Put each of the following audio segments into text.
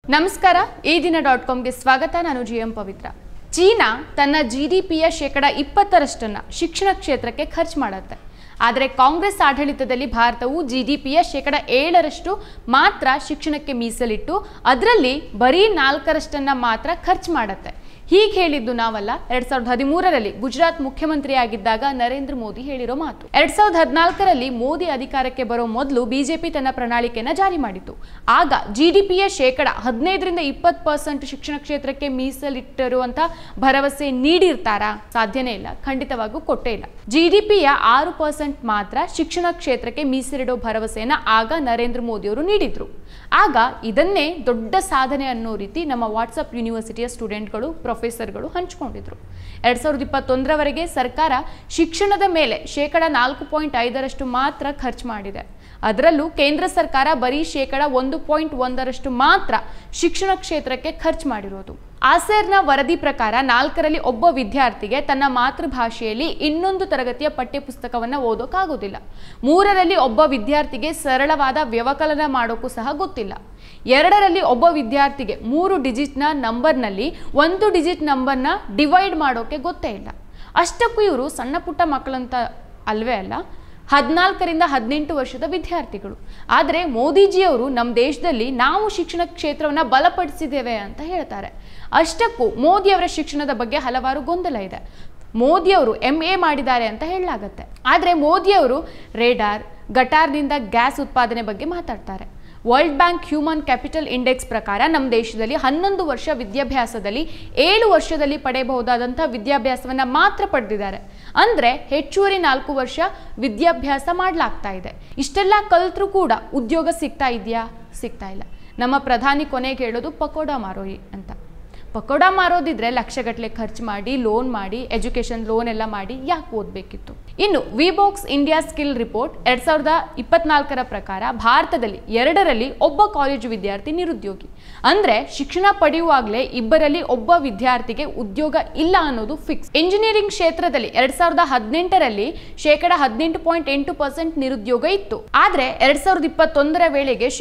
ನಮಸ್ಕಾರ ಈ ದಿನ.comಗೆ ಸ್ವಾಗತ. ನಾನು ಜಿಎಂ ಪವಿತ್ರ. ಚೀನಾ ತನ್ನ ಜಿಡಿಪಿಯ 20% ಶಿಕ್ಷಣ ಕ್ಷೇತ್ರಕ್ಕೆ ಖರ್ಚು ಮಾಡುತ್ತೆ. ಆದರೆ ಕಾಂಗ್ರೆಸ್ ಆಡಳಿತದಲ್ಲಿ ಭಾರತವು ಜಿಡಿಪಿಯ 7% ಮಾತ್ರ ಶಿಕ್ಷಣಕ್ಕೆ ಮೀಸಲಿಟ್ಟು ಅದರಲ್ಲಿ ಬರೀ 4% ಮಾತ್ರ ಖರ್ಚು ಮಾಡುತ್ತೆ. ಹೀಗೆ ಹೇಳಿದ್ದು ನಾವಲ್ಲ. 2013ರಲ್ಲಿ ಗುಜರಾತ್ ಮುಖ್ಯಮಂತ್ರಿಯಾಗಿದ್ದಾಗ ನರೇಂದ್ರ ಮೋದಿ ಹೇಳಿರೋ ಮಾತು. 2014ರಲ್ಲಿ ಮೋದಿ ಅಧಿಕಾರಕ್ಕೆ ಬರೋ ಮೊದಲು ಬಿಜೆಪಿ ತನ್ನ ಪ್ರಣಾಳಿಕೆಯನ್ನು ಜಾರಿ ಮಾಡಿತು. ಆಗ ಜಿಡಿಪಿಯ 15% ಶಿಕ್ಷಣ ಕ್ಷೇತ್ರಕ್ಕೆ ಮೀಸಲಿಟ್ಟಿರುವಂತ ಭರವಸೆ ನೀಡಿರ್ತಾರಾ? ಸಾಧ್ಯನೇ ಇಲ್ಲ, ಖಂಡಿತವಾಗೂ ಕೊಟ್ಟೇ ಇಲ್ಲ. ಜಿಡಿಪಿಯ 6% ಮಾತ್ರ ಶಿಕ್ಷಣ ಕ್ಷೇತ್ರಕ್ಕೆ ಮೀಸಲಿಡೋ ಭರವಸೆಯನ್ನ ಆಗ ನರೇಂದ್ರ ಮೋದಿ ಅವರು ನೀಡಿದ್ರು. ಆಗ ಇದನ್ನೇ ದೊಡ್ಡ ಸಾಧನೆ ಅನ್ನೋ ರೀತಿ ನಮ್ಮ ವಾಟ್ಸಪ್ ಯೂನಿವರ್ಸಿಟಿಯ ಸ್ಟೂಡೆಂಟ್ಗಳು, ಪ್ರೊಫೆಸರ್ಗಳು ಹಂಚಿಕೊಂಡಿದ್ರು. 2021ರವರೆಗೆ ಸರ್ಕಾರ ಶಿಕ್ಷಣದ ಮೇಲೆ 4.5% ಮಾತ್ರ ಖರ್ಚು ಮಾಡಿದೆ. ಅದರಲ್ಲೂ ಕೇಂದ್ರ ಸರ್ಕಾರ ಬರೀ 1.1% ಮಾತ್ರ ಶಿಕ್ಷಣ ಕ್ಷೇತ್ರಕ್ಕೆ ಖರ್ಚು ಮಾಡಿರೋದು. ಆಸೆರ್ನ ವರದಿ ಪ್ರಕಾರ 4ರಲ್ಲಿ ಒಬ್ಬ ವಿದ್ಯಾರ್ಥಿಗೆ ತನ್ನ ಮಾತೃಭಾಷೆಯಲ್ಲಿ ಇನ್ನೊಂದು ತರಗತಿಯ ಪಠ್ಯಪುಸ್ತಕವನ್ನು ಓದೋಕ್ಕಾಗೋದಿಲ್ಲ. 3ರಲ್ಲಿ ಒಬ್ಬ ವಿದ್ಯಾರ್ಥಿಗೆ ಸರಳವಾದ ವ್ಯವಕಲನ ಮಾಡೋಕ್ಕೂ ಸಹ ಗೊತ್ತಿಲ್ಲ. 2ರಲ್ಲಿ ಒಬ್ಬ ವಿದ್ಯಾರ್ಥಿಗೆ 3 ಡಿಜಿಟ್ನ ನಂಬರ್ನಲ್ಲಿ 1 ಡಿಜಿಟ್ ನಂಬರ್ನ ಡಿವೈಡ್ ಮಾಡೋಕ್ಕೆ ಗೊತ್ತೇ ಇಲ್ಲ. ಅಷ್ಟಕ್ಕೂ ಇವರು ಸಣ್ಣ ಪುಟ್ಟ ಮಕ್ಕಳಂತ ಅಲ್ವೇ ಅಲ್ಲ, 14ರಿಂದ 18 ವರ್ಷದ ವಿದ್ಯಾರ್ಥಿಗಳು. ಆದರೆ ಮೋದಿಜಿಯವರು ನಮ್ಮ ದೇಶದಲ್ಲಿ ನಾವು ಶಿಕ್ಷಣ ಕ್ಷೇತ್ರವನ್ನು ಬಲಪಡಿಸಿದ್ದೇವೆ ಅಂತ ಹೇಳ್ತಾರೆ. ಅಷ್ಟಕ್ಕೂ ಮೋದಿಯವರ ಶಿಕ್ಷಣದ ಬಗ್ಗೆ ಹಲವಾರು ಗೊಂದಲ ಇದೆ. ಮೋದಿಯವರು MA ಮಾಡಿದ್ದಾರೆ ಅಂತ ಹೇಳಲಾಗತ್ತೆ. ಆದರೆ ಮೋದಿಯವರು ರೇಡಾರ್, ಗಟಾರ್ನಿಂದ ಗ್ಯಾಸ್ ಉತ್ಪಾದನೆ ಬಗ್ಗೆ ಮಾತಾಡ್ತಾರೆ. World Bank human capital index ಪ್ರಕಾರ ನಮ್ಮ ದೇಶದಲ್ಲಿ 11 ವರ್ಷ ವಿದ್ಯಾಭ್ಯಾಸದಲ್ಲಿ 7 ವರ್ಷದಲ್ಲಿ ಪಡೆಯಬಹುದಾದಂಥ ವಿದ್ಯಾಭ್ಯಾಸವನ್ನು ಮಾತ್ರ ಪಡೆದಿದ್ದಾರೆ. ಅಂದರೆ ಹೆಚ್ಚುವರಿ 4 ವರ್ಷ ವಿದ್ಯಾಭ್ಯಾಸ ಮಾಡಲಾಗ್ತಾ ಇದೆ. ಇಷ್ಟೆಲ್ಲ ಕಲ್ತರೂ ಕೂಡ ಉದ್ಯೋಗ ಸಿಗ್ತಾ ಇದೆಯಾ? ಸಿಗ್ತಾ ಇಲ್ಲ. ನಮ್ಮ ಪ್ರಧಾನಿ ಕೊನೆಗೆ ಹೇಳೋದು ಪಕೋಡ ಮಾರೋಯಿ ಅಂತ. ಪಕೋಡ ಮಾರೋದಿದ್ರೆ ಲಕ್ಷಗಟ್ಟಲೆ ಖರ್ಚು ಮಾಡಿ, ಲೋನ್ ಮಾಡಿ, ಎಜುಕೇಷನ್ ಲೋನ್ ಎಲ್ಲ ಮಾಡಿ ಯಾಕೆ ಓದಬೇಕಿತ್ತು? ಇನ್ನು ವಿಬಾಕ್ಸ್ ಇಂಡಿಯಾ ಸ್ಕಿಲ್ ರಿಪೋರ್ಟ್ 2024ರ ಪ್ರಕಾರ ಭಾರತದಲ್ಲಿ 2ರಲ್ಲಿ ಒಬ್ಬ ಕಾಲೇಜು ವಿದ್ಯಾರ್ಥಿ ನಿರುದ್ಯೋಗಿ. ಅಂದರೆ ಶಿಕ್ಷಣ ಪಡೆಯುವಾಗಲೇ 2ರಲ್ಲಿ ಒಬ್ಬ ವಿದ್ಯಾರ್ಥಿಗೆ ಉದ್ಯೋಗ ಇಲ್ಲ ಅನ್ನೋದು ಫಿಕ್ಸ್. ಇಂಜಿನಿಯರಿಂಗ್ ಕ್ಷೇತ್ರದಲ್ಲಿ 2018ರಲ್ಲಿ 18.8% ನಿರುದ್ಯೋಗ ಇತ್ತು. ಆದರೆ 2021ರ ವೇಳೆಗೆ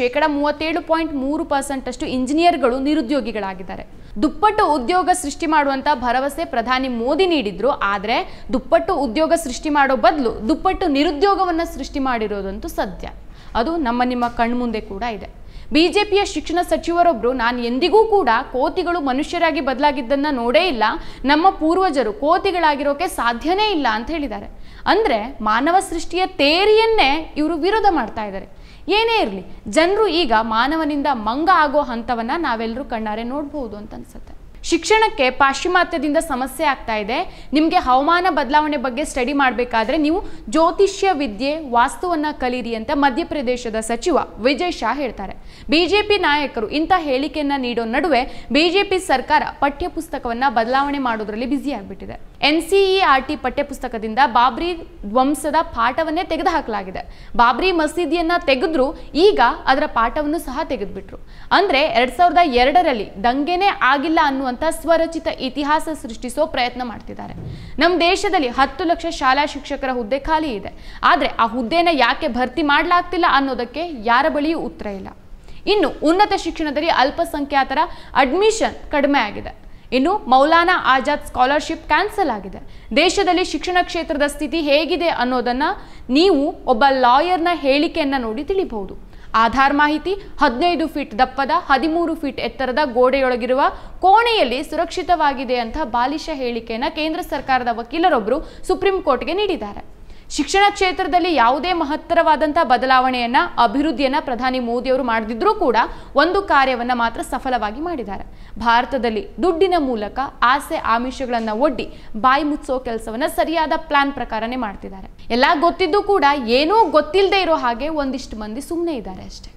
37.3% ಅಷ್ಟು ಇಂಜಿನಿಯರ್ಗಳು ನಿರುದ್ಯೋಗಿಗಳಾಗಿದ್ದಾರೆ. ದುಪ್ಪಟ್ಟು ಉದ್ಯೋಗ ಸೃಷ್ಟಿ ಮಾಡುವಂತ ಭರವಸೆ ಪ್ರಧಾನಿ ಮೋದಿ ನೀಡಿದ್ರು. ಆದರೆ ದುಪ್ಪಟ್ಟು ಉದ್ಯೋಗ ಸೃಷ್ಟಿ ಮಾಡೋ ಬದಲು ದುಪ್ಪಟ್ಟು ನಿರುದ್ಯೋಗವನ್ನು ಸೃಷ್ಟಿ ಮಾಡಿರೋದಂತೂ ಸತ್ಯ. ಅದು ನಿಮ್ಮ ಕಣ್ಮುಂದೆ ಕೂಡ ಇದೆ. ಬಿಜೆಪಿಯ ಶಿಕ್ಷಣ ಸಚಿವರೊಬ್ಬರು, ನಾನು ಎಂದಿಗೂ ಕೂಡ ಕೋತಿಗಳು ಮನುಷ್ಯರಾಗಿ ಬದಲಾಗಿದ್ದನ್ನ ನೋಡೇ ಇಲ್ಲ, ನಮ್ಮ ಪೂರ್ವಜರು ಕೋತಿಗಳಾಗಿರೋಕೆ ಸಾಧ್ಯನೇ ಇಲ್ಲ ಅಂತ ಹೇಳಿದ್ದಾರೆ. ಅಂದರೆ ಮಾನವ ಸೃಷ್ಟಿಯ ತೇರಿಯನ್ನೇ ಇವರು ವಿರೋಧ ಮಾಡ್ತಾ ಇದ್ದಾರೆ. ಏನೇ ಇರಲಿ, ಜನರು ಈಗ ಮಾನವನಿಂದ ಮಂಗ ಆಗೋ ಹಂತವನ್ನ ನಾವೆಲ್ಲರೂ ಕಣ್ಣಾರೆ ನೋಡಬಹುದು ಅಂತ ಅನ್ಸುತ್ತೆ. ಶಿಕ್ಷಣಕ್ಕೆ ಪಾಶ್ಚಿಮಾತ್ಯದಿಂದ ಸಮಸ್ಯೆ ಆಗ್ತಾ ಇದೆ. ನಿಮಗೆ ಹವಾಮಾನ ಬದಲಾವಣೆ ಬಗ್ಗೆ ಸ್ಟಡಿ ಮಾಡಬೇಕಾದ್ರೆ ನೀವು ಜ್ಯೋತಿಷ್ಯ ವಿದ್ಯೆ, ವಾಸ್ತುವನ್ನ ಕಲೀರಿ ಅಂತ ಮಧ್ಯಪ್ರದೇಶದ ಸಚಿವ ವಿಜಯ್ ಶಾ ಹೇಳ್ತಾರೆ. ಬಿಜೆಪಿ ನಾಯಕರು ಇಂಥ ಹೇಳಿಕೆಯನ್ನ ನೀಡೋ ನಡುವೆ ಬಿಜೆಪಿ ಸರ್ಕಾರ ಪಠ್ಯಪುಸ್ತಕವನ್ನ ಬದಲಾವಣೆ ಮಾಡೋದ್ರಲ್ಲಿ ಬ್ಯುಸಿ ಆಗಿಬಿಟ್ಟಿದೆ. NCERT ಪಠ್ಯಪುಸ್ತಕದಿಂದ ಬಾಬ್ರಿ ಧ್ವಂಸದ ಪಾಠವನ್ನೇ ತೆಗೆದುಹಾಕಲಾಗಿದೆ. ಬಾಬ್ರಿ ಮಸೀದಿಯನ್ನ ತೆಗೆದ್ರು, ಈಗ ಅದರ ಪಾಠವನ್ನು ಸಹ ತೆಗೆದುಬಿಟ್ರು. ಅಂದ್ರೆ 2002ರಲ್ಲಿ ದಂಗೆನೇ ಆಗಿಲ್ಲ ಅನ್ನುವಂತ ಸ್ವರಚಿತ ಇತಿಹಾಸ ಸೃಷ್ಟಿಸೋ ಪ್ರಯತ್ನ ಮಾಡ್ತಿದ್ದಾರೆ. ನಮ್ಮ ದೇಶದಲ್ಲಿ 10 ಲಕ್ಷ ಶಾಲಾ ಶಿಕ್ಷಕರ ಹುದ್ದೆ ಖಾಲಿ ಇದೆ. ಆದರೆ ಆ ಹುದ್ದೆನ ಯಾಕೆ ಭರ್ತಿ ಮಾಡಲಾಗ್ತಿಲ್ಲ ಅನ್ನೋದಕ್ಕೆ ಯಾರ ಬಳಿಯೂ ಉತ್ತರ ಇಲ್ಲ. ಇನ್ನು ಉನ್ನತ ಶಿಕ್ಷಣದಲ್ಲಿ ಅಲ್ಪಸಂಖ್ಯಾತರ ಅಡ್ಮಿಷನ್ ಕಡಿಮೆ ಆಗಿದೆ. ಇನ್ನು ಮೌಲಾನಾ ಆಜಾದ್ ಸ್ಕಾಲರ್ಶಿಪ್ ಕ್ಯಾನ್ಸಲ್ ಆಗಿದೆ. ದೇಶದಲ್ಲಿ ಶಿಕ್ಷಣ ಕ್ಷೇತ್ರದ ಸ್ಥಿತಿ ಹೇಗಿದೆ ಅನ್ನೋದನ್ನ ನೀವು ಒಬ್ಬ ಲಾಯರ್ನ ಹೇಳಿಕೆಯನ್ನ ನೋಡಿ ತಿಳಿಬಹುದು. ಆಧಾರ್ ಮಾಹಿತಿ: 15 ಫೀಟ್ ದಪ್ಪದ 13 ಫೀಟ್ ಎತ್ತರದ ಗೋಡೆಯೊಳಗಿರುವ ಕೋಣೆಯಲ್ಲಿ ಸುರಕ್ಷಿತವಾಗಿದೆ ಅಂತ ಬಾಲಿಶ ಹೇಳಿಕೆಯನ್ನು ಕೇಂದ್ರ ಸರ್ಕಾರದ ವಕೀಲರೊಬ್ಬರು ಸುಪ್ರೀಂ ಕೋರ್ಟ್ಗೆ ನೀಡಿದ್ದಾರೆ. ಶಿಕ್ಷಣ ಕ್ಷೇತ್ರದಲ್ಲಿ ಯಾವುದೇ ಮಹತ್ತರವಾದಂತಹ ಬದಲಾವಣೆಯನ್ನ, ಅಭಿವೃದ್ಧಿಯನ್ನ ಪ್ರಧಾನಿ ಮೋದಿ ಅವರು ಮಾಡದಿದ್ರೂ ಕೂಡ ಒಂದು ಕಾರ್ಯವನ್ನ ಮಾತ್ರ ಸಫಲವಾಗಿ ಮಾಡಿದ್ದಾರೆ. ಭಾರತದಲ್ಲಿ ದುಡ್ಡಿನ ಮೂಲಕ ಆಸೆ ಆಮಿಷಗಳನ್ನ ಒಡ್ಡಿ ಬಾಯಿ ಮುಚ್ಚೋ ಕೆಲಸವನ್ನ ಸರಿಯಾದ ಪ್ಲಾನ್ ಪ್ರಕಾರನೇ ಮಾಡ್ತಿದ್ದಾರೆ. ಎಲ್ಲ ಗೊತ್ತಿದ್ದು ಕೂಡ ಏನೂ ಗೊತ್ತಿಲ್ಲದೆ ಇರೋ ಹಾಗೆ ಒಂದಿಷ್ಟು ಮಂದಿ ಸುಮ್ಮನೆ ಇದ್ದಾರೆ ಅಷ್ಟೇ.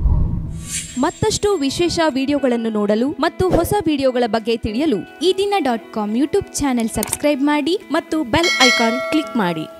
ಮತ್ತಷ್ಟು ವಿಶೇಷ ವಿಡಿಯೋಗಳನ್ನು ನೋಡಲು ಮತ್ತು ಹೊಸ ವಿಡಿಯೋಗಳ ಬಗ್ಗೆ ತಿಳಿಯಲು ಈ ದಿನ.com ಯೂಟ್ಯೂಬ್ ಚಾನೆಲ್ ಸಬ್ಸ್ಕ್ರೈಬ್ ಮಾಡಿ ಮತ್ತು ಬೆಲ್ ಐಕಾನ್ ಕ್ಲಿಕ್ ಮಾಡಿ.